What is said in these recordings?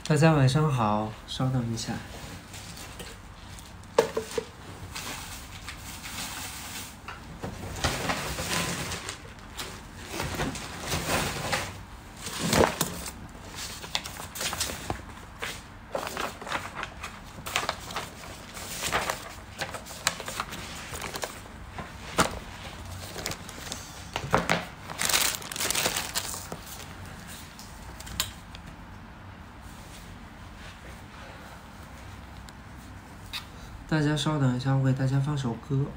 大家晚上好，稍等一下。大家稍等一下，我给大家放首歌。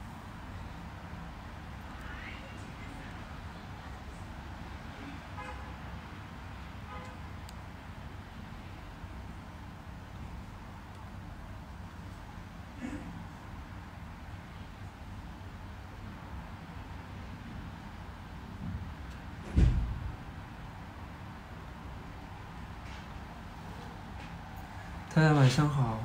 大家晚上好。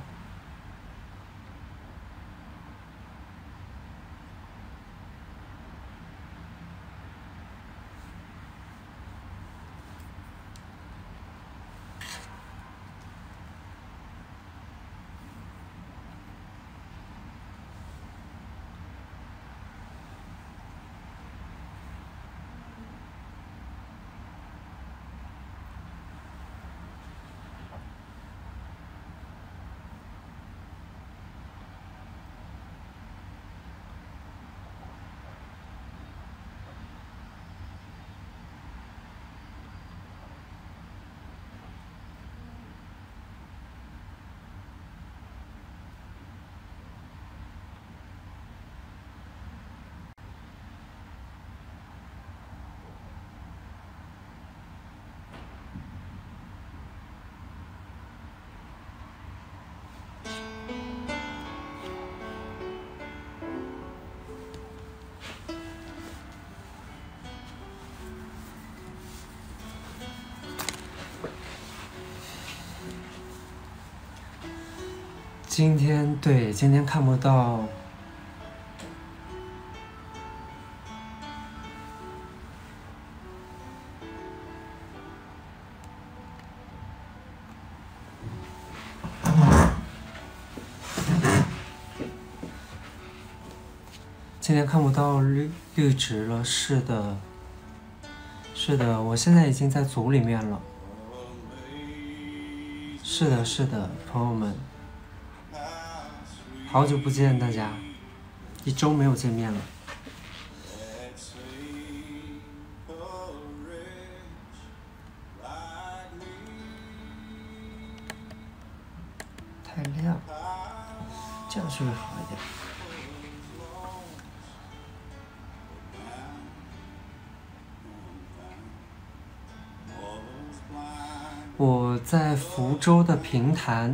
今天看不到。今天看不到绿植了，是的，我现在已经在组里面了。是的，朋友们。好久不见大家，1周没有见面了。太亮，这样是不是好一点？我在福州的平潭。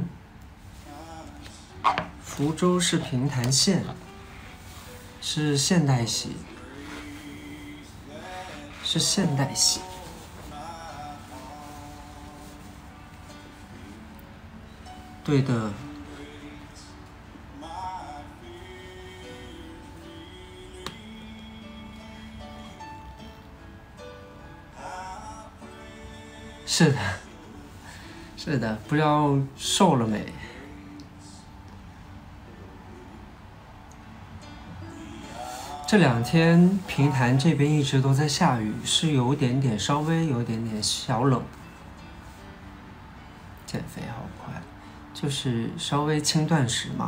福州是平潭县，是现代戏，对的。是的，不知道瘦了没？这2天平潭这边一直都在下雨，是稍微有点点小冷。减肥好快，就是稍微轻断食嘛。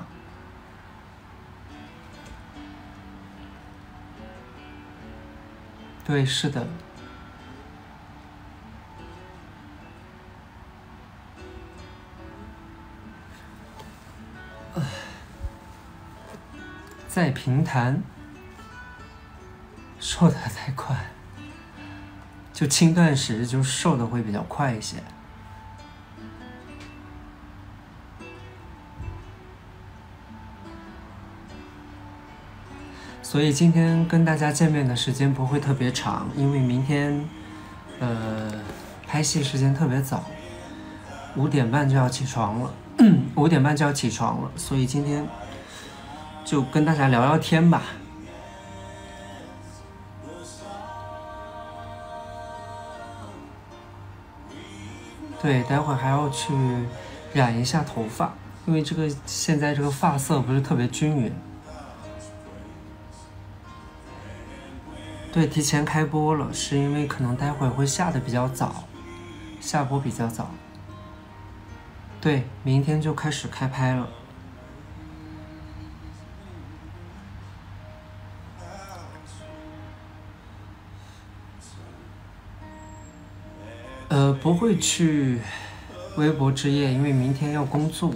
对，是的。在平潭瘦的太快，就轻断食就瘦的会比较快一些。所以今天跟大家见面的时间不会特别长，因为明天拍戏时间特别早，5点半就要起床了，5点半就要起床了，所以今天就跟大家聊聊天吧。 对，待会儿还要去染一下头发，因为现在这个发色不是特别均匀。对，提前开播了，是因为可能待会儿会下的比较早，下播比较早。对，明天就开始开拍了。不会去微博之夜，因为明天要工作。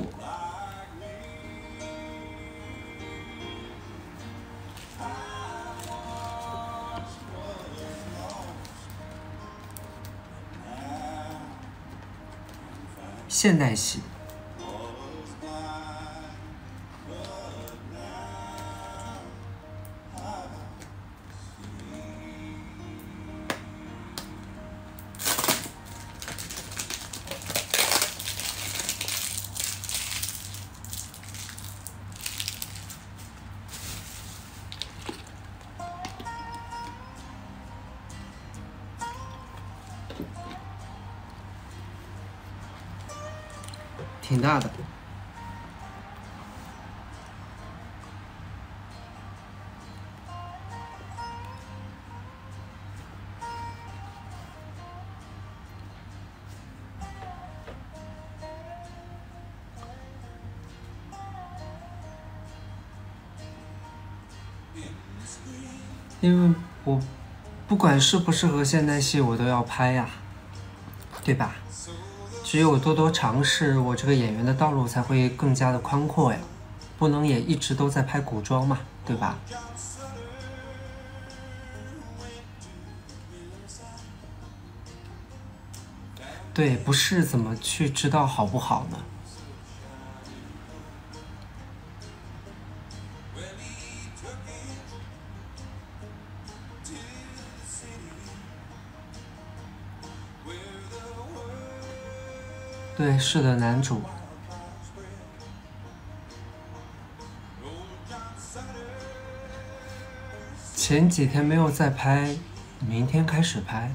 现代戏。挺大的。因为我不管适不适合现代戏，我都要拍呀，对吧？只有多多尝试，我这个演员的道路才会更加的宽阔呀，不能也一直都在拍古装嘛，对吧？对，不是怎么去知道好不好呢？对，是的，男主。前几天没有在拍，明天开始拍。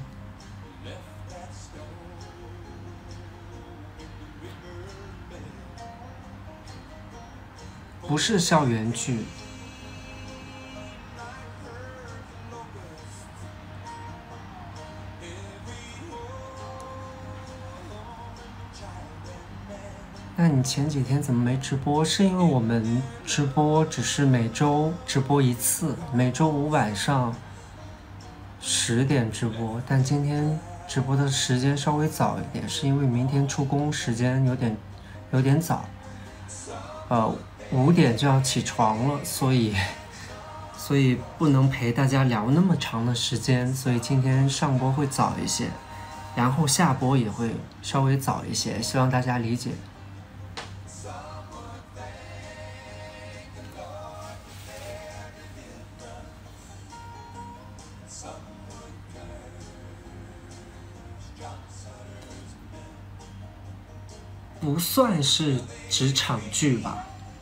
不是校园剧。那你前几天怎么没直播？是因为我们直播只是每周直播一次，每周五晚上10点直播，但今天直播的时间稍微早一点，是因为明天出工时间有点早，5点就要起床了，所以不能陪大家聊那么长的时间，所以今天上播会早一些，然后下播也会稍微早一些，希望大家理解。不算是职场剧吧，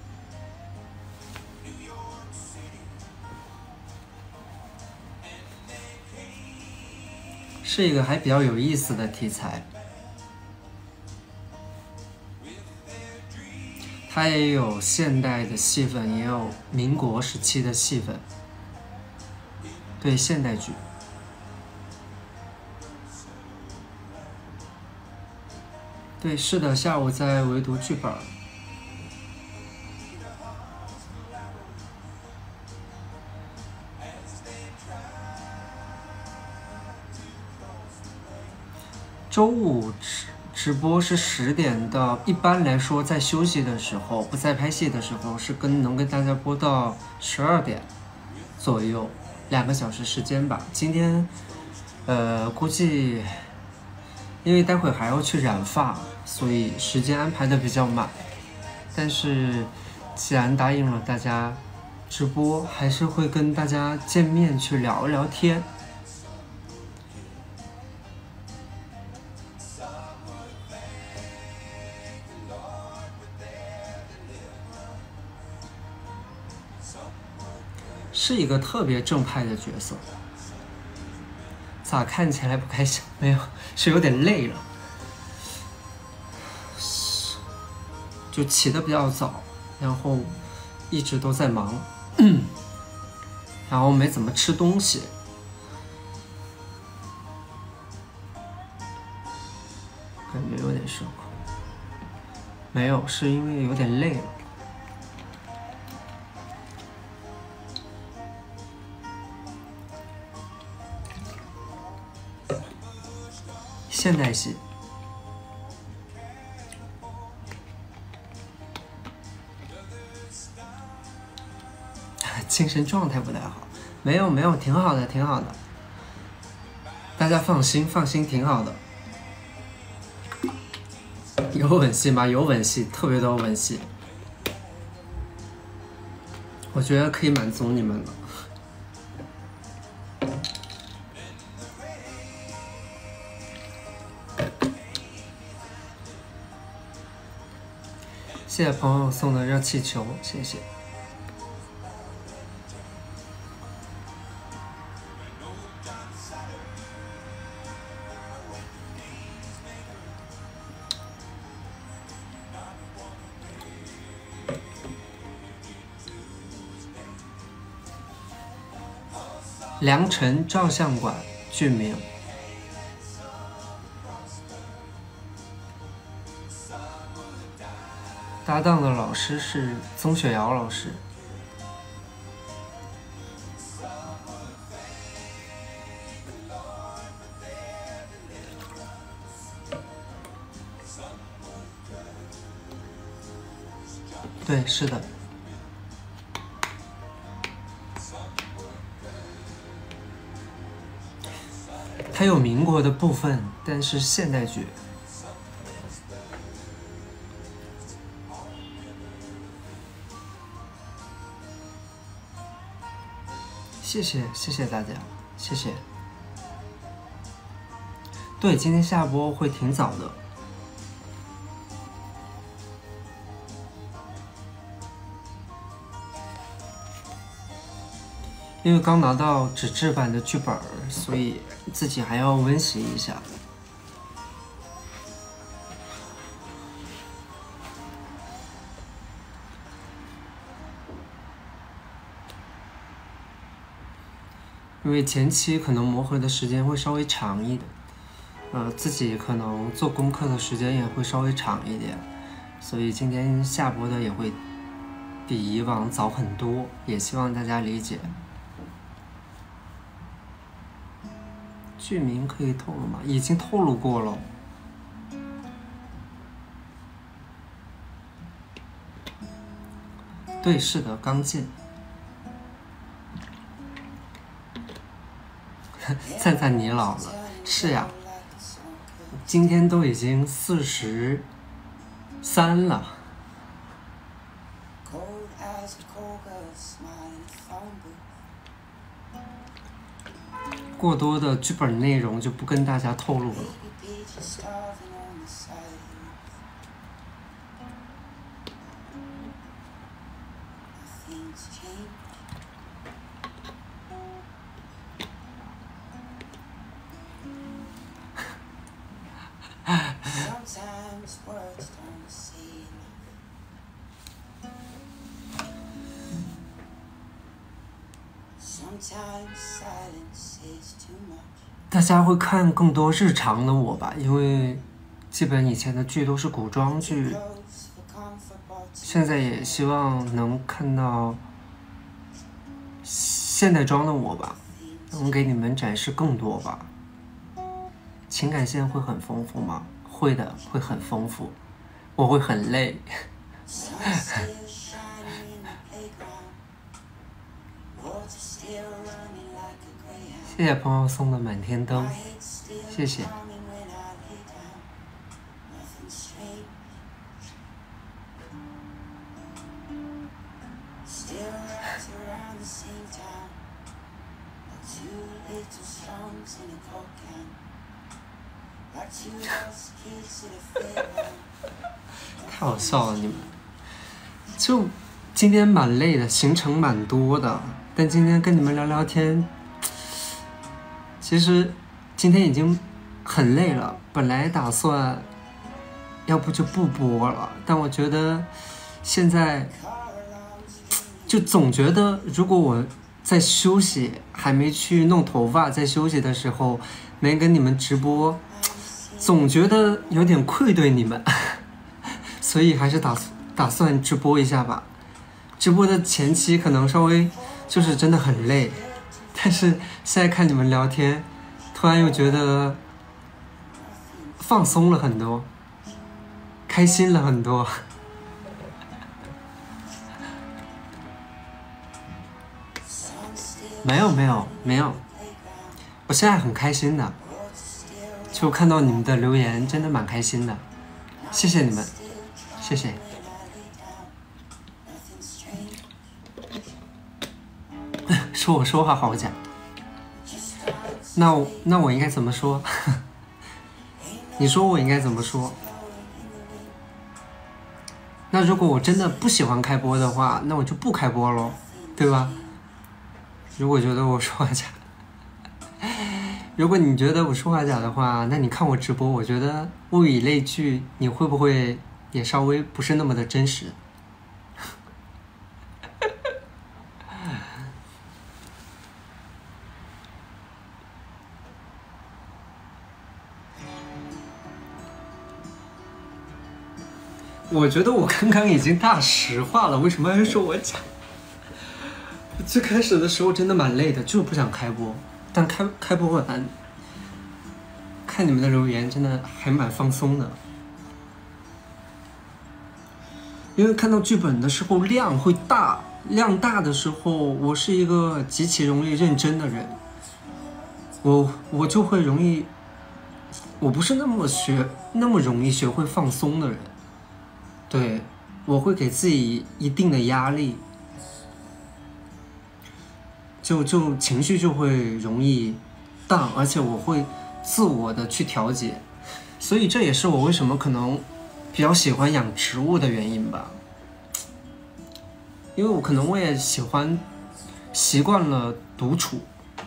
是一个还比较有意思的题材。它也有现代的戏份，也有民国时期的戏份。对，现代剧。对，是的，下午在围读剧本。周五直播是10点到，一般来说在休息的时候，不在拍戏的时候是能跟大家播到12点左右，2个小时时间吧。今天估计因为待会还要去染发，所以时间安排的比较满，但是既然答应了大家直播，还是会跟大家见面去聊一聊天。是一个特别正派的角色。咋看起来不开心？没有，是有点累了。 就起得比较早，然后一直都在忙，然后没怎么吃东西。感觉有点社恐，没有，是因为有点累了。现代戏，精神状态不太好，没有，挺好的，挺好的，大家放心，挺好的。有吻戏吗？有吻戏，特别多吻戏，我觉得可以满足你们了。谢谢朋友送的热气球，谢谢。良辰照相馆剧名，搭档的老师是宗雪瑶老师。对，是的。它有民国的部分，但是现代剧。谢谢大家，谢谢。对，今天下播会挺早的，因为刚拿到纸质版的剧本，所以自己还要温习一下。因为前期可能磨合的时间会稍微长一点，自己可能做功课的时间也会稍微长一点，所以今天下播的也会比以往早很多，也希望大家理解。剧名可以透露吗？已经透露过了。对，是的，刚进。赞赞你老了，是呀，今天都已经43了。过多的剧本内容就不跟大家透露了。大家会看更多日常的我吧，因为基本以前的剧都是古装剧，现在也希望能看到现代装的我吧，能给你们展示更多吧。情感线会很丰富吗？会的，会很丰富，我会很累。谢谢朋友送的满天灯，谢谢。太好笑了，你们。就今天蛮累的，行程蛮多的，但今天跟你们聊聊天，其实今天已经很累了。本来打算要不就不播了。但我觉得现在就总觉得，如果我在休息，还没去弄头发，在休息的时候没跟你们直播，总觉得有点愧对你们，所以还是打算直播一下吧。直播的前期可能稍微就是真的很累，但是现在看你们聊天，突然又觉得放松了很多，开心了很多。没有，我现在很开心的，就看到你们的留言，真的蛮开心的，谢谢你们，谢谢。说我说话好假，那我应该怎么说？你说我应该怎么说？那如果我真的不喜欢开播的话，那我就不开播咯，对吧？如果觉得我说话假，如果你觉得我说话假的话，那你看我直播，我觉得物以类聚，你会不会也稍微不是那么的真实？我觉得我刚刚已经大实话了，为什么要说我假？最开始的时候真的蛮累的，就是不想开播，但开播完，看你们的留言真的还蛮放松的，因为看到剧本的时候量会大，量大的时候，我是一个极其容易认真的人，我就会容易，我不是那么容易学会放松的人，对，我会给自己一定的压力。就情绪就会容易荡，而且我会自我的去调节，所以这也是我为什么可能比较喜欢养植物的原因吧。因为我也习惯了独处，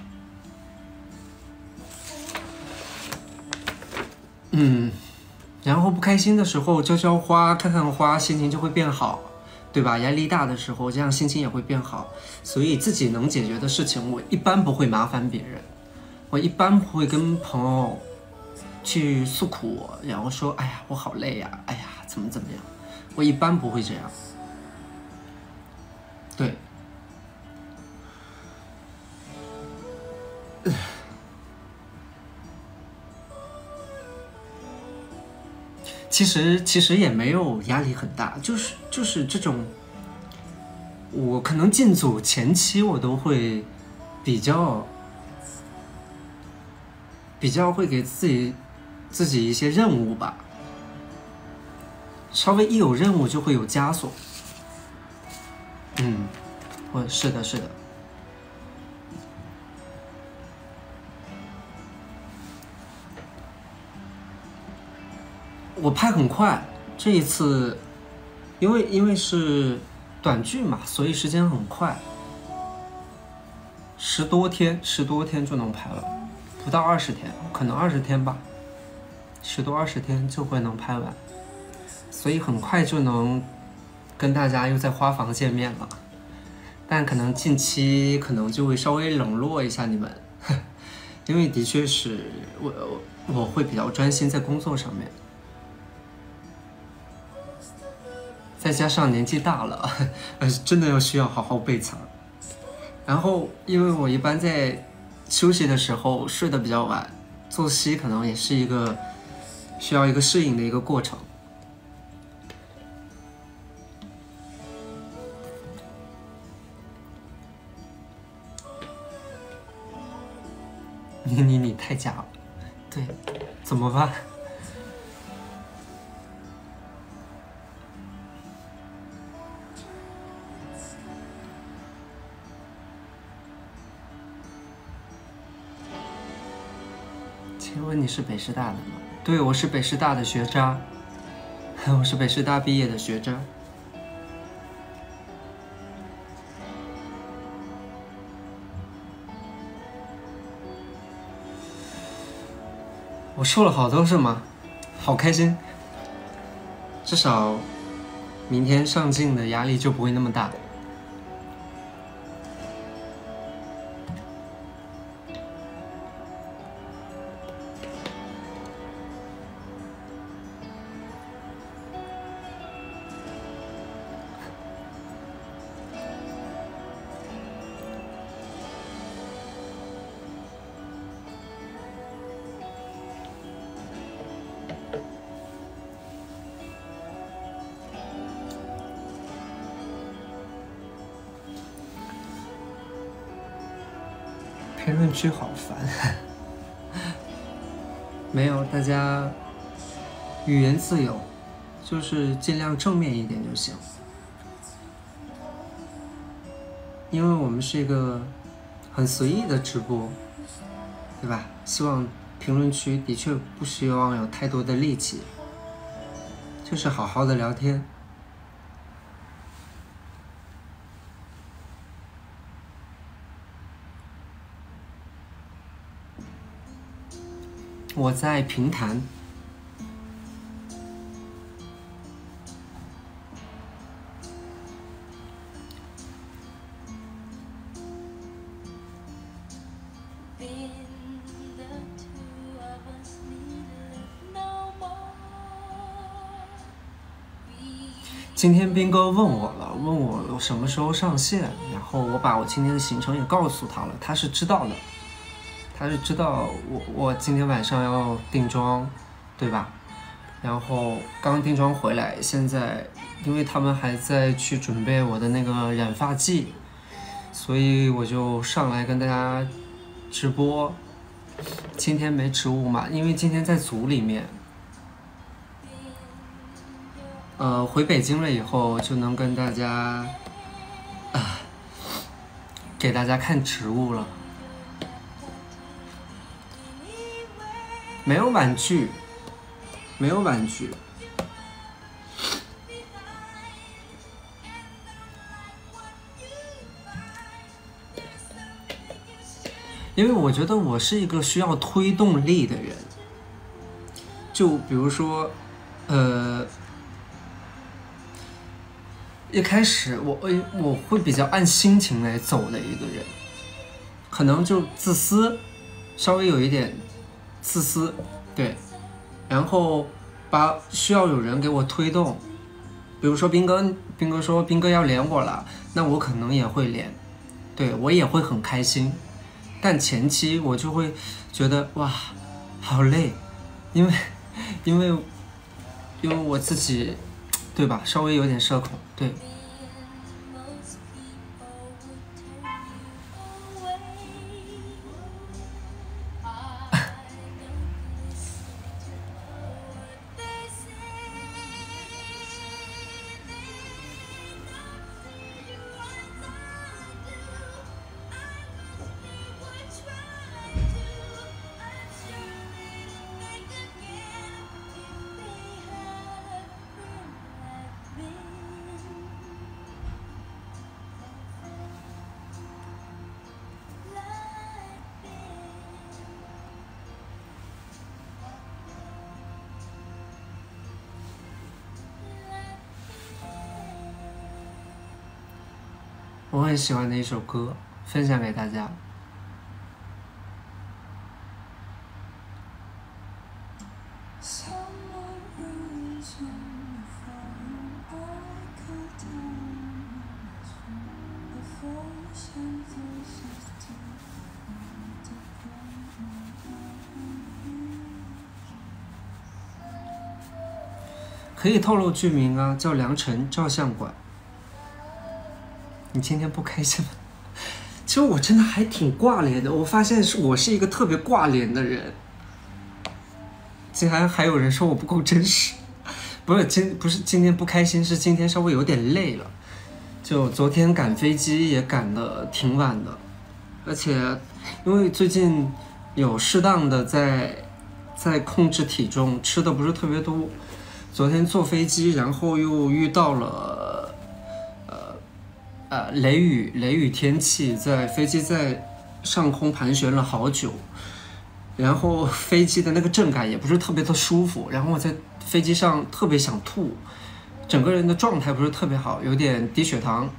然后不开心的时候浇浇花，看看花，心情就会变好。对吧？压力大的时候，这样心情也会变好。所以自己能解决的事情，我一般不会麻烦别人。我一般会跟朋友去诉苦，然后说：“哎呀，我好累呀，哎呀，怎么样。”我一般不会这样。对。其实也没有压力很大，就是这种，我可能进组前期我都会比较会给自己一些任务吧，稍微一有任务就会有枷锁。是的。我拍很快，这一次，因为是短剧嘛，所以时间很快，10多天就能拍了，不到20天，可能20天吧，10多20天就会能拍完，所以很快就能跟大家又在花房见面了。但可能近期可能就会稍微冷落一下你们，因为的确是我会比较专心在工作上面。再加上年纪大了，真的需要好好备餐。然后，因为我一般在休息的时候睡得比较晚，作息可能也是需要一个适应的一个过程。你太假了，对，怎么办？请问你是北师大的吗？对，我是北师大的学渣，我是北师大毕业的学渣。我瘦了好多是吗？好开心。 至少明天上镜的压力就不会那么大。评论区好烦。没有，大家语言自由，就是尽量正面一点就行。因为我们是一个很随意的直播，对吧？希望评论区的确不希望有太多的戾气，就是好好的聊天。我在平潭。今天斌哥问我了，问我什么时候上线，然后我把我今天的行程也告诉他了，他是知道的。他是知道我今天晚上要定妆，对吧？然后刚定妆回来，现在因为他们还在去准备我的那个染发剂，所以我就上来跟大家直播。今天没植物嘛，因为今天在组里面，回北京了以后就能跟大家给大家看植物了。没有玩具，没有玩具。因为我觉得我是一个需要推动力的人。就比如说，一开始我会比较按心情来走的一个人，可能就自私，稍微有一点自私，对，然后需要有人给我推动，比如说斌哥说斌哥要连我了，那我可能也会连，对，我也会很开心，但前期我就会觉得哇好累，因为我自己对吧，稍微有点社恐，对。我很喜欢的一首歌，分享给大家。可以透露剧名啊，叫良辰照相馆。你今天不开心吗？其实我真的还挺挂脸的，我发现我是一个特别挂脸的人。竟然还有人说我不够真实，不是今天不开心，是今天稍微有点累了。就昨天赶飞机也赶得挺晚的，而且因为最近有适当的在控制体重，吃的不是特别多。昨天坐飞机，然后又遇到了雷雨天气，飞机在上空盘旋了好久，然后飞机的那个震感也不是特别的舒服，然后我在飞机上特别想吐，整个人的状态不是特别好，有点低血糖。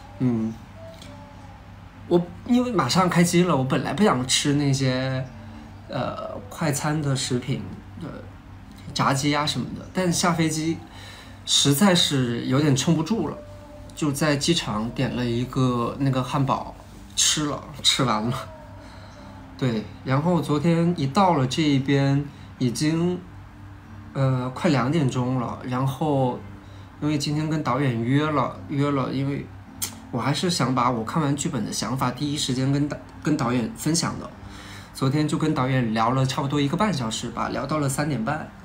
我因为马上开机了，我本来不想吃那些快餐的食品炸鸡啊什么的，但是下飞机实在是有点撑不住了，就在机场点了一个那个汉堡吃完了。对，然后昨天一到了这一边已经快2点钟了，然后因为今天跟导演约了，因为我还是想把我看完剧本的想法第一时间跟导演分享的。昨天就跟导演聊了差不多1个半小时吧，聊到了3点半，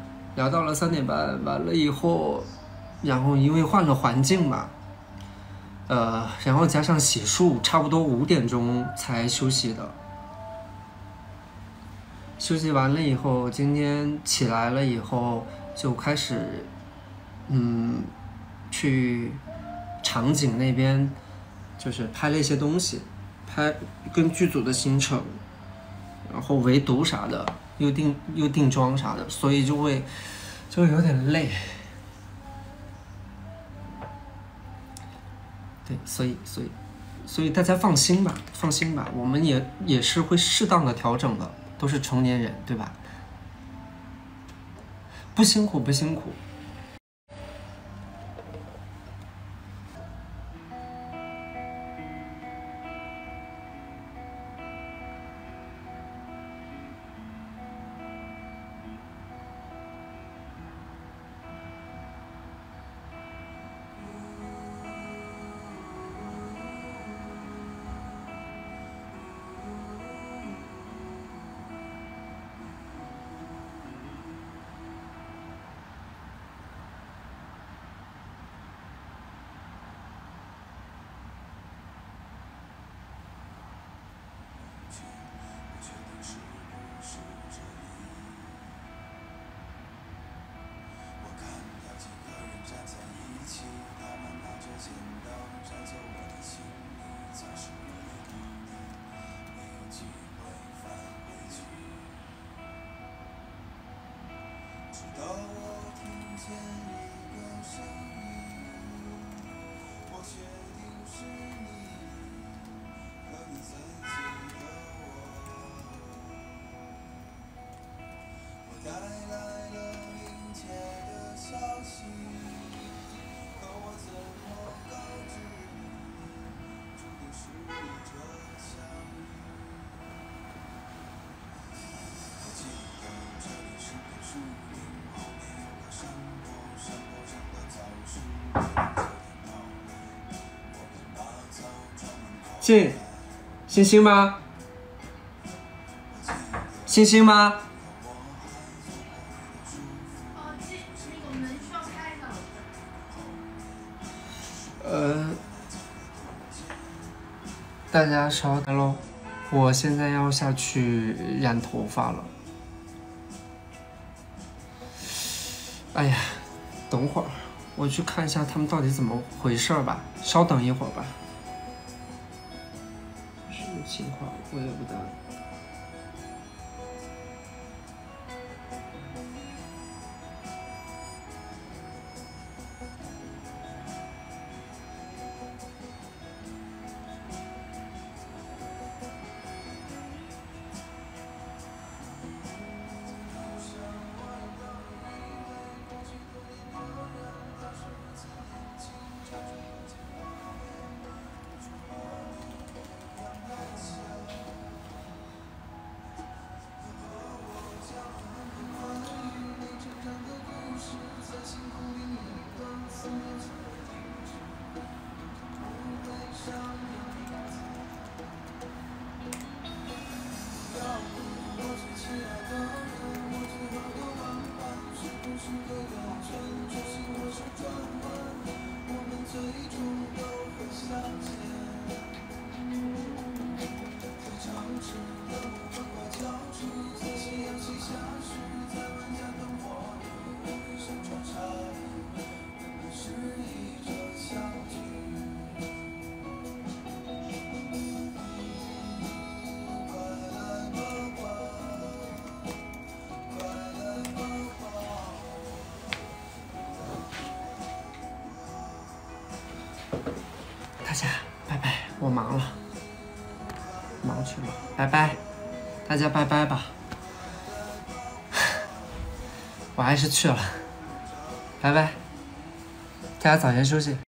完了以后，然后因为换了环境嘛，然后加上洗漱，差不多5点钟才休息的。休息完了以后，今天起来了以后就开始，去场景那边就是拍了一些东西，拍跟剧组的行程，然后围读啥的，又定妆啥的，所以就有点累。对，所以大家放心吧，我们也是会适当的调整的，都是成年人，对吧？不辛苦。星星吗？星星吗？那个门需要开的。大家稍等喽，我现在要下去染头发了。哎呀，等会儿我去看一下他们到底怎么回事吧，稍等一会儿吧。什么情况我也不知道。 大家拜拜，我忙了，忙去了，拜拜，大家拜拜吧。我还是去了，拜拜，大家早点休息。